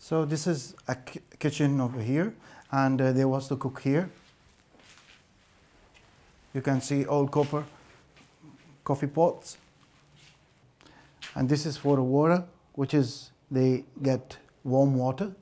So this is a kitchen over here, and there was the cook here. You can see old copper coffee pots. And this is for the water, which is they get warm water.